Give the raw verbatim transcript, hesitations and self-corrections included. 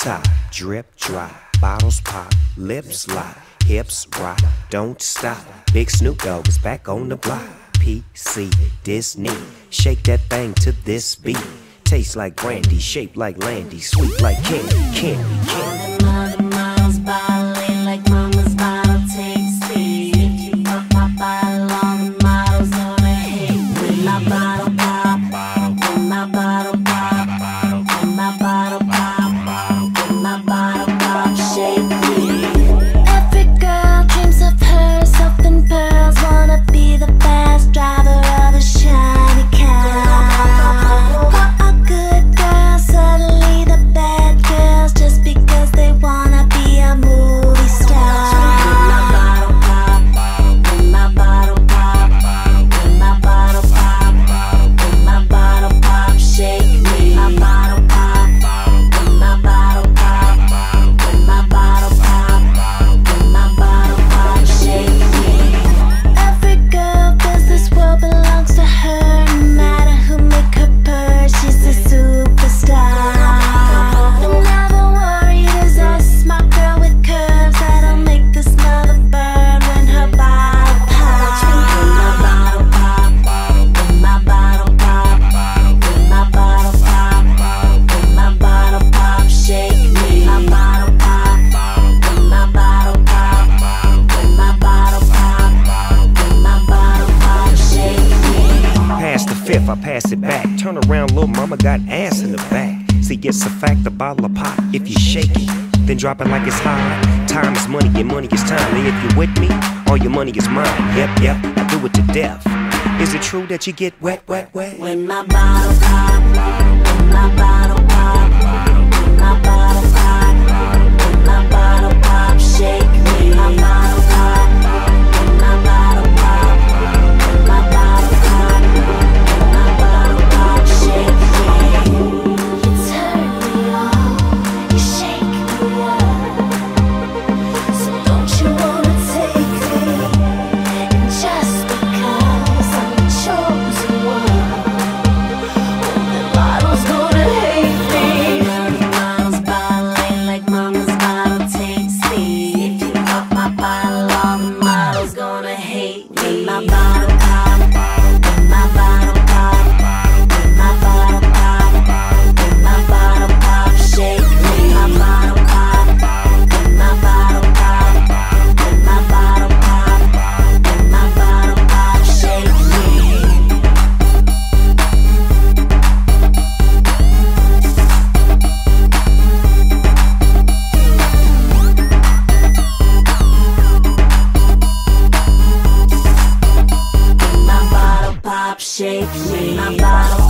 top, drip dry, bottles pop, lips lock, hips rock, don't stop. Big Snoop Dogg is back on the block. P C Disney, shake that thing to this beat. Tastes like brandy, shaped like Landy, sweet like candy, candy, candy. All the models bottling like mama's bottle takes speed. If you fuck my bottle, all the models gonna hate. When my bottle pop, when my bottle pop, when my bottle pop, when my bottle pop, shake me. Every girl dreams of herself in pearls, wanna be the fast driver of a shiny car. For a good girl, suddenly the bad girls, just because they wanna be a movie star. When my bottle pop, when my bottle pop, when my bottle pop, when my bottle pop, shake me. My bottle pop, when my bottle pop, when my bottle pop, when my bottle pop, shake me. Every girl feels this world belongs to her, no matter who make her purr, she's a superstar. Never worry, there's a smart girl with curves that'll make this mother burn when her bottle pops. When my bottle pop, when my bottle pop, when my bottle pop, when my bottle pop, shake me. My bottle pop, when my bottle pop, when my bottle pop, when my bottle pop, shake me. Pass the fifth, I pass it back. Turn around, little mama got ass in the back. See, it's a fact, the bottle of pop. If you shake it, then drop it like it's hot. Time is money, and money is time. And if you're with me, all your money is mine. Yep, yep, I do it to death. Is it true that you get wet, wet, wet? When my bottle pop, when my bottle pop, when my bottle pop, when my bottle pop, shake me. My bottle pop, when my bottle pop, when my bottle pop, when my bottle pop, shake me. You turn me on, you shake me up. So don't you wanna take me? And just because I'm the chosen one, all the models gonna hate me. All the models bottling like mama's bottle takes speed. If you pop my bottle, all the models gonna hate me. When my bottle pop, when my bottle pop, when my bottle pop, when my bottle pop, shake me. My bottle pop, when my bottle pop, when my bottle pop, when my bottle pop, shake me. When my bottle pop, shake me. My bottle